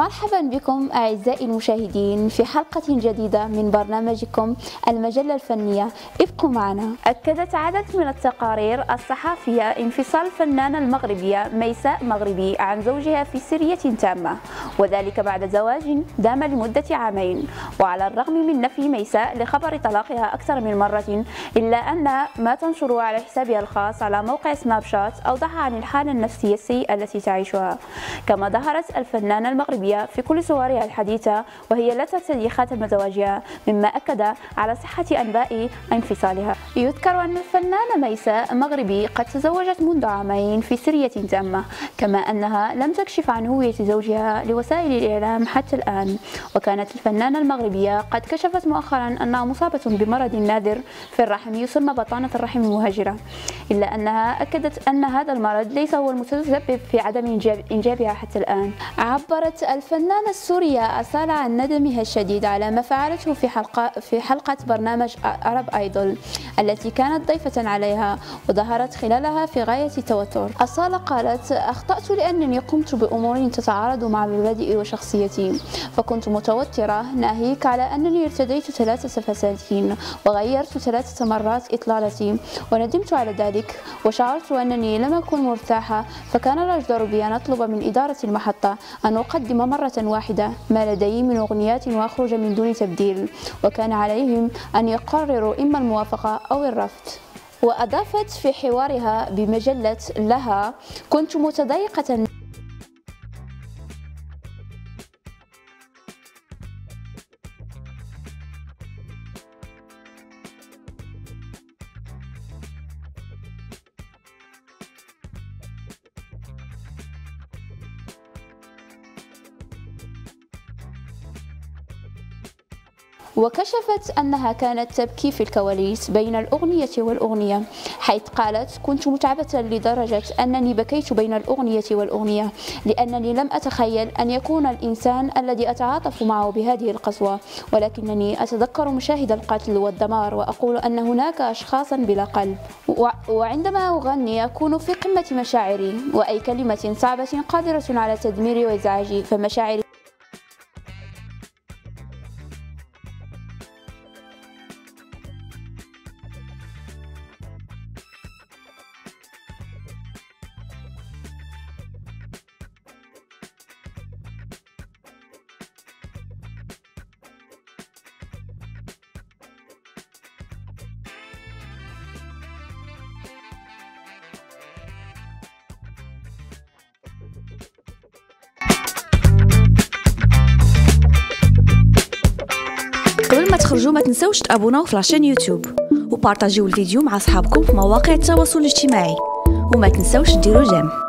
مرحبا بكم أعزائي المشاهدين في حلقة جديدة من برنامجكم المجلة الفنية. ابقوا معنا. أكدت عدد من التقارير الصحفية انفصال الفنانة المغربية ميساء مغربي عن زوجها في سرية تامة، وذلك بعد زواج دام لمدة عامين. وعلى الرغم من نفي ميساء لخبر طلاقها أكثر من مرة، إلا أن ما تنشره على حسابها الخاص على موقع سناب شات أوضح عن الحالة النفسية السيئة التي تعيشها. كما ظهرت الفنانة المغربية في كل صورها الحديثة وهي لا ترتدي خاتم زواجها، مما أكد على صحة أنباء انفصالها. يذكر أن الفنانة ميساء مغربي قد تزوجت منذ عامين في سرية تامة، كما أنها لم تكشف عن هوية زوجها لوسائل الإعلام حتى الآن. وكانت الفنانة المغربية قد كشفت مؤخرا أنها مصابة بمرض نادر في الرحم يسمى بطانة الرحم المهاجرة، إلا أنها أكدت أن هذا المرض ليس هو المتسبب في عدم إنجابها حتى الآن. عبرت الفنانة السورية أصالة عن ندمها الشديد على ما فعلته في حلقة برنامج عرب ايدول التي كانت ضيفة عليها، وظهرت خلالها في غاية التوتر. أصالة قالت: أخطأت لأنني قمت بأمور تتعارض مع مبادئي وشخصيتي، فكنت متوترة، ناهيك على أنني ارتديت 3 فساتين وغيرت 3 مرات إطلالتي، وندمت على ذلك وشعرت أنني لم أكن مرتاحة، فكان الأجدر بي أن أطلب من إدارة المحطة أن أقدم مرة واحدة ما لدي من أغنيات وأخرج من دون تبديل، وكان عليهم أن يقرروا إما الموافقة أو الرفض. وأضافت في حوارها بمجلة لها: كنت متضايقة وكشفت أنها كانت تبكي في الكواليس بين الأغنية والأغنية، حيث قالت: كنت متعبة لدرجة أنني بكيت بين الأغنية والأغنية، لأنني لم أتخيل أن يكون الإنسان الذي أتعاطف معه بهذه القسوة، ولكنني أتذكر مشاهد القتل والدمار وأقول أن هناك أشخاصا بلا قلب، وعندما أغني أكون في قمة مشاعري، وأي كلمة صعبة قادرة على تدميري وإزعاجي، فمشاعري قبل ما تخرجوا ما تنسوش تابوناو في لاشين يوتيوب وبارطاجيو الفيديو مع اصحابكم في مواقع التواصل الاجتماعي، وما تنسوش ديروا جيم.